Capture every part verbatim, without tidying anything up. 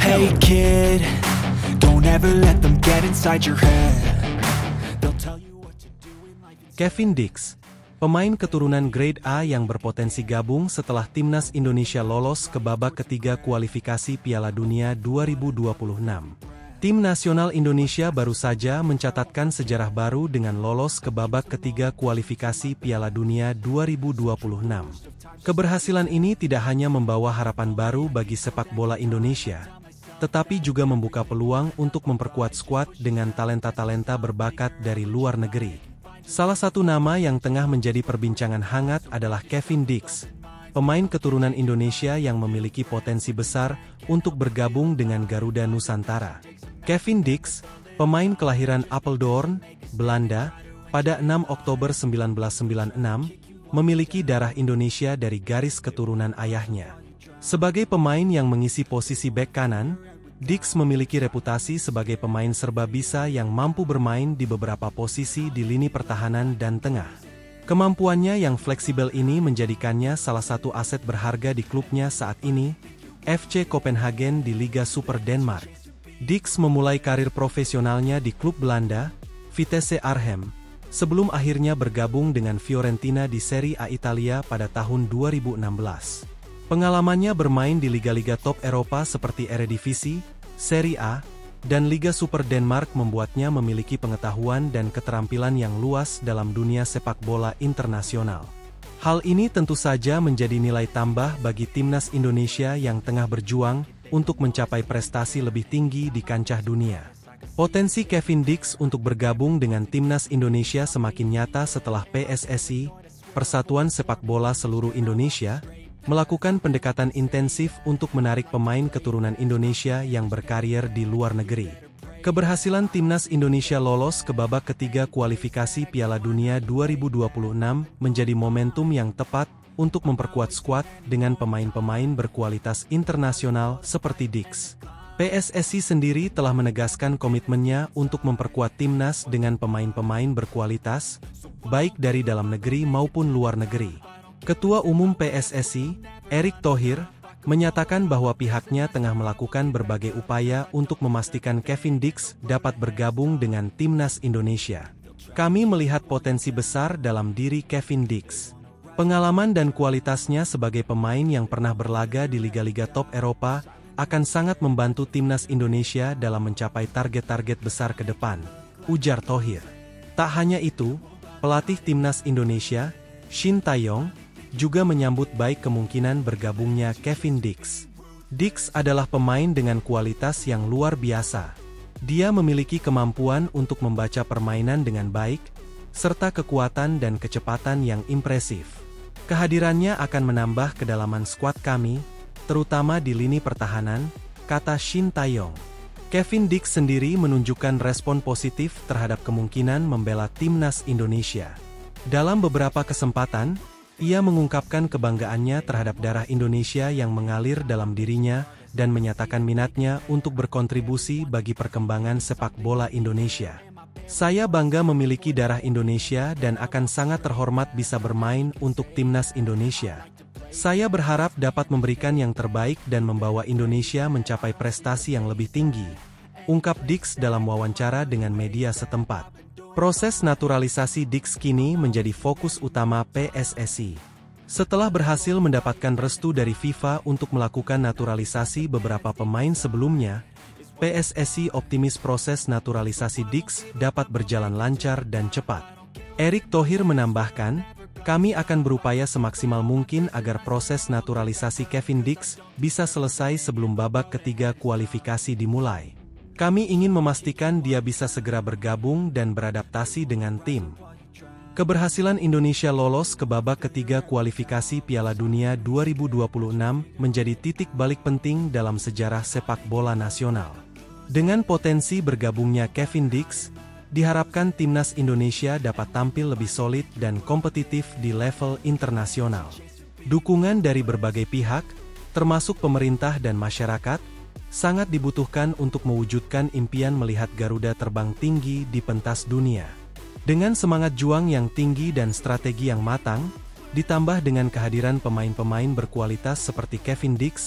Hey kid, don't ever let them get inside your head. They'll tell you what to do in life. Kevin Dix, pemain keturunan Grade A yang berpotensi gabung setelah timnas Indonesia lolos ke babak ketiga kualifikasi Piala Dunia dua ribu dua puluh enam. Tim nasional Indonesia baru saja mencatatkan sejarah baru dengan lolos ke babak ketiga kualifikasi Piala Dunia dua ribu dua puluh enam. Keberhasilan ini tidak hanya membawa harapan baru bagi sepak bola Indonesia, tetapi juga membuka peluang untuk memperkuat skuad dengan talenta-talenta berbakat dari luar negeri. Salah satu nama yang tengah menjadi perbincangan hangat adalah Kevin Dix, pemain keturunan Indonesia yang memiliki potensi besar untuk bergabung dengan Garuda Nusantara. Kevin Dix, pemain kelahiran Apeldoorn, Belanda, pada enam Oktober seribu sembilan ratus sembilan puluh enam, memiliki darah Indonesia dari garis keturunan ayahnya. Sebagai pemain yang mengisi posisi bek kanan, Dix memiliki reputasi sebagai pemain serba bisa yang mampu bermain di beberapa posisi di lini pertahanan dan tengah. Kemampuannya yang fleksibel ini menjadikannya salah satu aset berharga di klubnya saat ini, F C Copenhagen di Liga Super Denmark. Dix memulai karir profesionalnya di klub Belanda, Vitesse Arnhem, sebelum akhirnya bergabung dengan Fiorentina di Serie A Italia pada tahun dua ribu enam belas. Pengalamannya bermain di liga-liga top Eropa seperti Eredivisie, Serie A, dan Liga Super Denmark membuatnya memiliki pengetahuan dan keterampilan yang luas dalam dunia sepak bola internasional. Hal ini tentu saja menjadi nilai tambah bagi timnas Indonesia yang tengah berjuang untuk mencapai prestasi lebih tinggi di kancah dunia. Potensi Kevin Dix untuk bergabung dengan timnas Indonesia semakin nyata setelah P S S I, Persatuan Sepak Bola Seluruh Indonesia, melakukan pendekatan intensif untuk menarik pemain keturunan Indonesia yang berkarier di luar negeri. Keberhasilan timnas Indonesia lolos ke babak ketiga kualifikasi Piala Dunia dua ribu dua puluh enam menjadi momentum yang tepat untuk memperkuat skuad dengan pemain-pemain berkualitas internasional seperti Dix. P S S I sendiri telah menegaskan komitmennya untuk memperkuat timnas dengan pemain-pemain berkualitas, baik dari dalam negeri maupun luar negeri. Ketua Umum P S S I, Erick Thohir, menyatakan bahwa pihaknya tengah melakukan berbagai upaya untuk memastikan Kevin Dix dapat bergabung dengan timnas Indonesia. Kami melihat potensi besar dalam diri Kevin Dix. Pengalaman dan kualitasnya sebagai pemain yang pernah berlaga di liga-liga top Eropa akan sangat membantu timnas Indonesia dalam mencapai target-target besar ke depan, ujar Thohir. Tak hanya itu, pelatih timnas Indonesia, Shin Tae-yong, juga menyambut baik kemungkinan bergabungnya Kevin Dix. Dix adalah pemain dengan kualitas yang luar biasa. Dia memiliki kemampuan untuk membaca permainan dengan baik, serta kekuatan dan kecepatan yang impresif. Kehadirannya akan menambah kedalaman skuad kami, terutama di lini pertahanan, kata Shin Tae-yong. Kevin Dix sendiri menunjukkan respon positif terhadap kemungkinan membela timnas Indonesia. Dalam beberapa kesempatan, ia mengungkapkan kebanggaannya terhadap darah Indonesia yang mengalir dalam dirinya dan menyatakan minatnya untuk berkontribusi bagi perkembangan sepak bola Indonesia. Saya bangga memiliki darah Indonesia dan akan sangat terhormat bisa bermain untuk timnas Indonesia. Saya berharap dapat memberikan yang terbaik dan membawa Indonesia mencapai prestasi yang lebih tinggi, ungkap Dix dalam wawancara dengan media setempat. Proses naturalisasi Dix kini menjadi fokus utama P S S I. Setelah berhasil mendapatkan restu dari FIFA untuk melakukan naturalisasi beberapa pemain sebelumnya, P S S I optimis proses naturalisasi Dix dapat berjalan lancar dan cepat. Erick Thohir menambahkan, kami akan berupaya semaksimal mungkin agar proses naturalisasi Kevin Dix bisa selesai sebelum babak ketiga kualifikasi dimulai. Kami ingin memastikan dia bisa segera bergabung dan beradaptasi dengan tim. Keberhasilan Indonesia lolos ke babak ketiga kualifikasi Piala Dunia dua ribu dua puluh enam menjadi titik balik penting dalam sejarah sepak bola nasional. Dengan potensi bergabungnya Kevin Dix, diharapkan timnas Indonesia dapat tampil lebih solid dan kompetitif di level internasional. Dukungan dari berbagai pihak, termasuk pemerintah dan masyarakat, sangat dibutuhkan untuk mewujudkan impian melihat Garuda terbang tinggi di pentas dunia. Dengan semangat juang yang tinggi dan strategi yang matang, ditambah dengan kehadiran pemain-pemain berkualitas seperti Kevin Dix,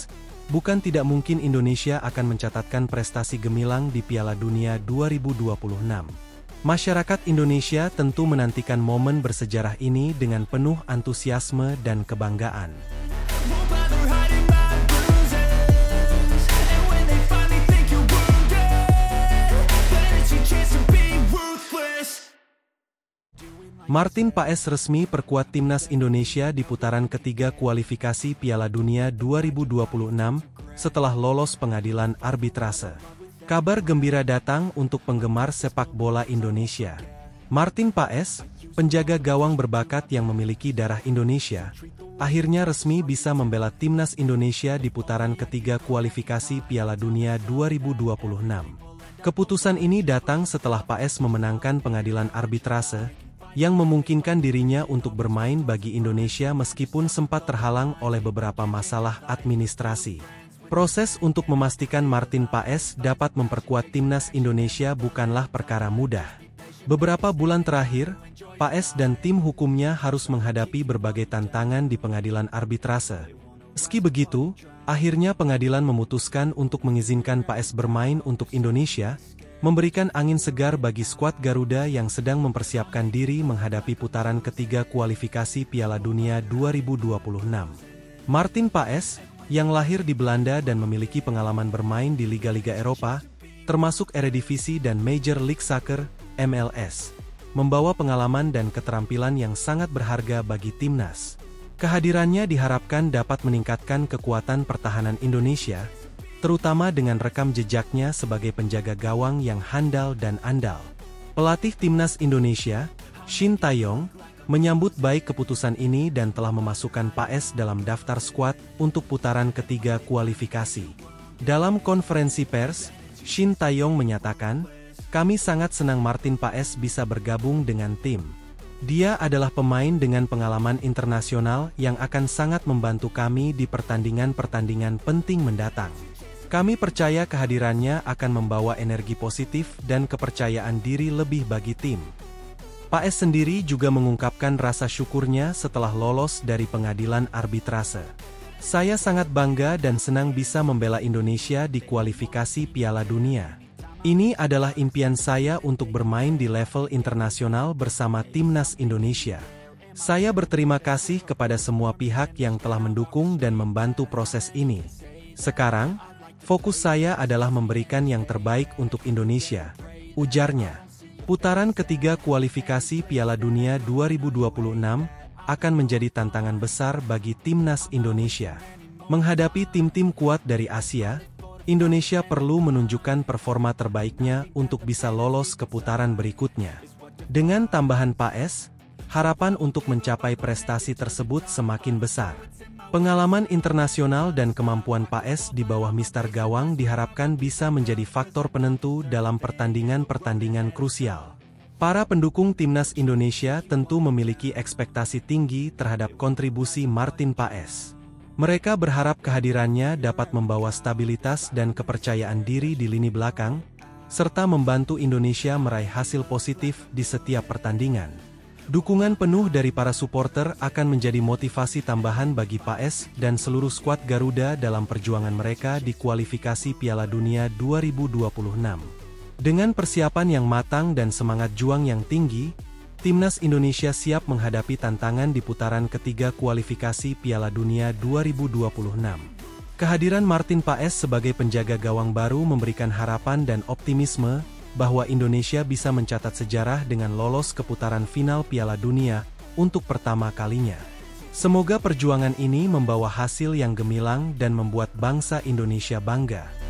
bukan tidak mungkin Indonesia akan mencatatkan prestasi gemilang di Piala Dunia dua ribu dua puluh enam. Masyarakat Indonesia tentu menantikan momen bersejarah ini dengan penuh antusiasme dan kebanggaan. Martin Paes resmi perkuat timnas Indonesia di putaran ketiga kualifikasi Piala Dunia dua ribu dua puluh enam setelah lolos pengadilan arbitrase. Kabar gembira datang untuk penggemar sepak bola Indonesia. Martin Paes, penjaga gawang berbakat yang memiliki darah Indonesia, akhirnya resmi bisa membela timnas Indonesia di putaran ketiga kualifikasi Piala Dunia dua ribu dua puluh enam. Keputusan ini datang setelah Paes memenangkan pengadilan arbitrase yang memungkinkan dirinya untuk bermain bagi Indonesia meskipun sempat terhalang oleh beberapa masalah administrasi. Proses untuk memastikan Martin Paes dapat memperkuat timnas Indonesia bukanlah perkara mudah. Beberapa bulan terakhir, Paes dan tim hukumnya harus menghadapi berbagai tantangan di pengadilan arbitrase. Meski begitu, akhirnya pengadilan memutuskan untuk mengizinkan Paes bermain untuk Indonesia, memberikan angin segar bagi skuad Garuda yang sedang mempersiapkan diri menghadapi putaran ketiga kualifikasi Piala Dunia dua ribu dua puluh enam. Martin Paes, yang lahir di Belanda dan memiliki pengalaman bermain di liga-liga Eropa, termasuk Eredivisie dan Major League Soccer, M L S, membawa pengalaman dan keterampilan yang sangat berharga bagi timnas. Kehadirannya diharapkan dapat meningkatkan kekuatan pertahanan Indonesia, terutama dengan rekam jejaknya sebagai penjaga gawang yang handal dan andal. Pelatih timnas Indonesia, Shin Tae-yong, menyambut baik keputusan ini dan telah memasukkan Paes dalam daftar skuad untuk putaran ketiga kualifikasi. Dalam konferensi pers, Shin Tae-yong menyatakan, "Kami sangat senang Martin Paes bisa bergabung dengan tim. Dia adalah pemain dengan pengalaman internasional yang akan sangat membantu kami di pertandingan-pertandingan penting mendatang. Kami percaya kehadirannya akan membawa energi positif dan kepercayaan diri lebih bagi tim." Paes sendiri juga mengungkapkan rasa syukurnya setelah lolos dari pengadilan arbitrase. "Saya sangat bangga dan senang bisa membela Indonesia di kualifikasi Piala Dunia. Ini adalah impian saya untuk bermain di level internasional bersama timnas Indonesia. Saya berterima kasih kepada semua pihak yang telah mendukung dan membantu proses ini. Sekarang, fokus saya adalah memberikan yang terbaik untuk Indonesia," ujarnya. Putaran ketiga kualifikasi Piala Dunia dua ribu dua puluh enam akan menjadi tantangan besar bagi timnas Indonesia. Menghadapi tim-tim kuat dari Asia, Indonesia perlu menunjukkan performa terbaiknya untuk bisa lolos ke putaran berikutnya. Dengan tambahan Paes, harapan untuk mencapai prestasi tersebut semakin besar. Pengalaman internasional dan kemampuan Paes di bawah mister gawang diharapkan bisa menjadi faktor penentu dalam pertandingan-pertandingan krusial. Para pendukung timnas Indonesia tentu memiliki ekspektasi tinggi terhadap kontribusi Martin Paes. Mereka berharap kehadirannya dapat membawa stabilitas dan kepercayaan diri di lini belakang, serta membantu Indonesia meraih hasil positif di setiap pertandingan. Dukungan penuh dari para supporter akan menjadi motivasi tambahan bagi Paes dan seluruh skuad Garuda dalam perjuangan mereka di kualifikasi Piala Dunia dua ribu dua puluh enam. Dengan persiapan yang matang dan semangat juang yang tinggi, timnas Indonesia siap menghadapi tantangan di putaran ketiga kualifikasi Piala Dunia dua ribu dua puluh enam. Kehadiran Martin Paes sebagai penjaga gawang baru memberikan harapan dan optimisme bahwa Indonesia bisa mencatat sejarah dengan lolos ke putaran final Piala Dunia untuk pertama kalinya. Semoga perjuangan ini membawa hasil yang gemilang dan membuat bangsa Indonesia bangga.